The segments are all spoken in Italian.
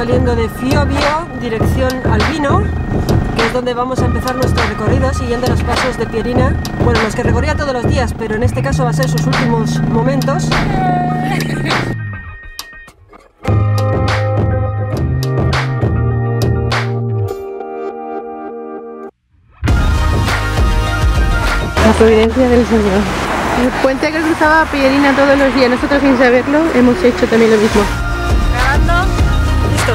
saliendo de Fiobio, dirección Albino, que es donde vamos a empezar nuestro recorrido, siguiendo los pasos de Pierina. Bueno, los que recorría todos los días, pero en este caso va a ser sus últimos momentos. La providencia del Señor. El puente que cruzaba Pierina todos los días, nosotros sin saberlo hemos hecho también lo mismo. Grabando. Listos.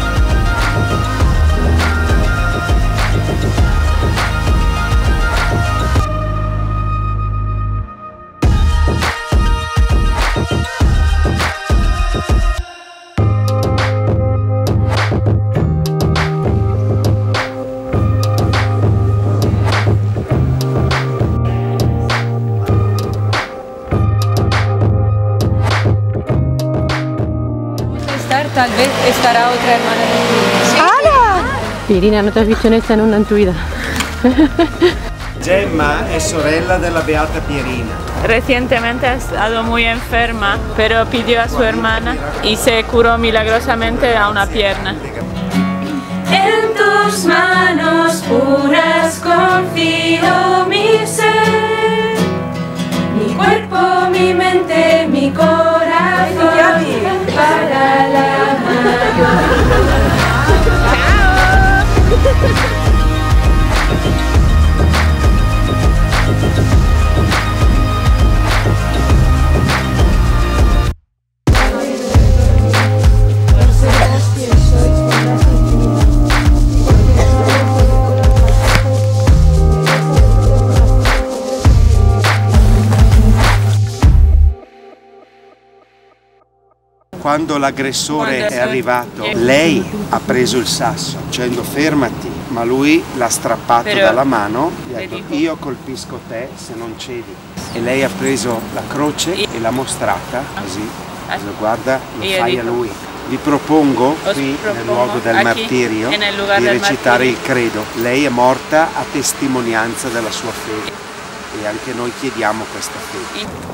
Tal vez estará otra hermana de ¿sí? ¡Hala! Pierina, no te has visto en esta nunca en tu vida. Gemma è sorella della Beata Pierina. Recientemente ha estado muy enferma, pero pidió a su hermana y se curó milagrosamente a una pierna. En tus manos puras confío mi ser, mi cuerpo, mi mente, mi corazón para la Quando l'aggressore è arrivato, lei ha preso il sasso dicendo fermati, ma lui l'ha strappato dalla mano e ha detto io colpisco te se non cedi. E lei ha preso la croce e l'ha mostrata così, guarda, lo fai a lui. Vi propongo qui nel luogo del martirio di recitare il credo. Lei è morta a testimonianza della sua fede e anche noi chiediamo questa fede.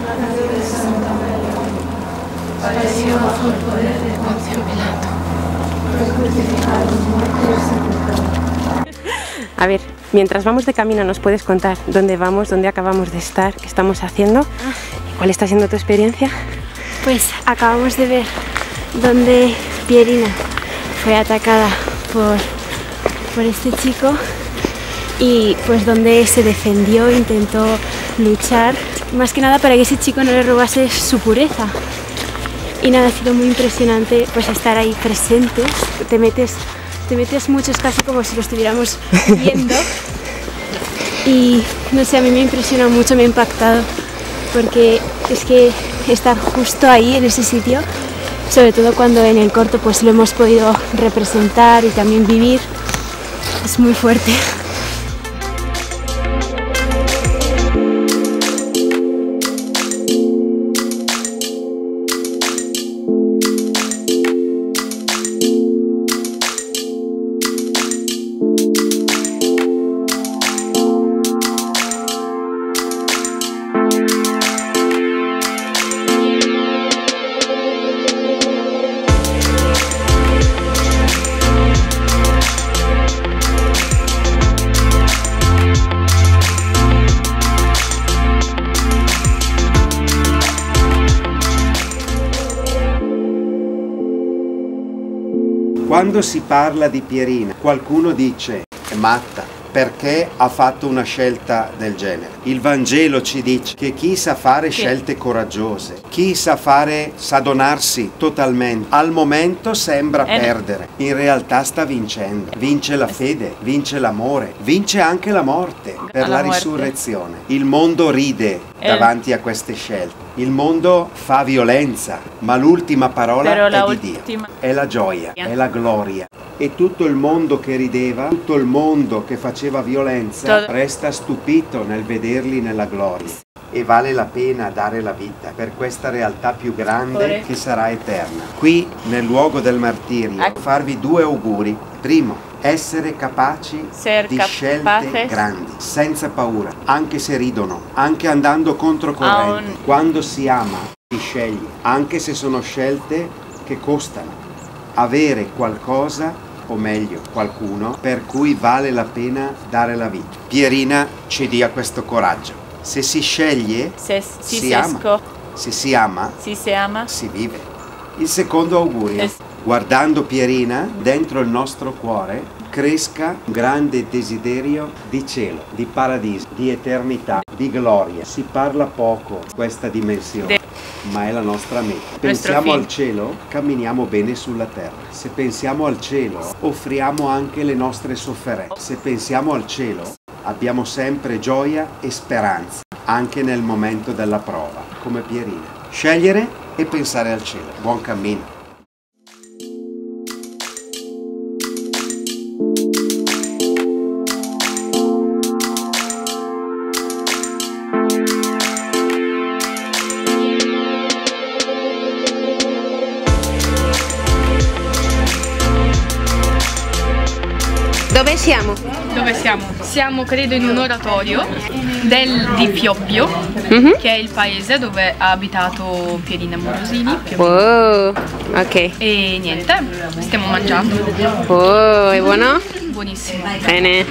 padeció bajo el poder de Poncio Pilato, fue crucificado, muerto y sepultado. A ver, mientras vamos de camino, ¿nos puedes contar dónde vamos, dónde acabamos de estar, qué estamos haciendo? ¿Cuál está siendo tu experiencia? Pues acabamos de ver dónde Pierina fue atacada por este chico y pues donde se defendió, intentó luchar, más que nada para que ese chico no le robase su pureza. Y nada, ha sido muy impresionante pues estar ahí presentes, te metes mucho, es casi como si lo estuviéramos viendo. Y no sé, a mí me ha impresionado mucho, me ha impactado, porque es que estar justo ahí en ese sitio, sobre todo cuando en el corto pues lo hemos podido representar y también vivir, es muy fuerte. Quando si parla di Pierina, qualcuno dice è matta perché ha fatto una scelta del genere. Il Vangelo ci dice che chi sa fare scelte coraggiose, chi sa donarsi totalmente, al momento sembra perdere, in realtà sta vincendo. Vince la fede, vince l'amore, vince anche la morte per la risurrezione. Il mondo ride davanti a queste scelte. Il mondo fa violenza, ma l'ultima parola è di Dio. È la gioia, è la gloria. E tutto il mondo che rideva, tutto il mondo che faceva violenza, resta stupito nel vederli nella gloria. E vale la pena dare la vita per questa realtà più grande che sarà eterna. Qui, nel luogo del martirio, farvi due auguri. Primo, essere capaci di scelte grandi, senza paura, anche se ridono, anche andando controcorrente. Quando si ama, si sceglie, anche se sono scelte che costano. avere qualcosa, o meglio qualcuno, per cui vale la pena dare la vita. Pierina ci dia questo coraggio. Se si sceglie, si ama. Se si ama, si vive. Il secondo augurio, guardando Pierina, dentro il nostro cuore cresca un grande desiderio di cielo, di paradiso, di eternità, di gloria. Si parla poco di questa dimensione, ma è la nostra meta. Pensiamo al cielo, camminiamo bene sulla terra. Se pensiamo al cielo, offriamo anche le nostre sofferenze. Se pensiamo al cielo, abbiamo sempre gioia e speranza, anche nel momento della prova, come Pierina. Scegliere e pensare al cielo. Buon cammino. Dove siamo? Dove siamo? Siamo credo in un oratorio di Fioppio, che è il paese dove ha abitato Pierina Morosini. Wow, ok. E niente, stiamo mangiando. Oh, è buono? Buonissimo. Bene.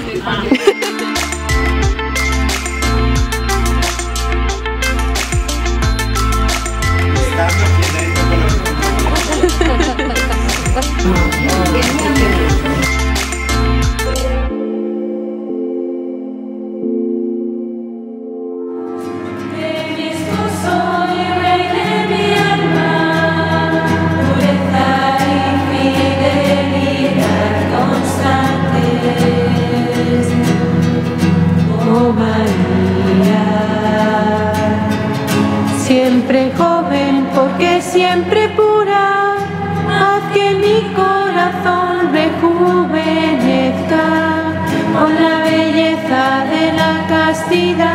Siempre joven porque siempre pura, haz que mi corazón rejuvenezca con la belleza de la castidad.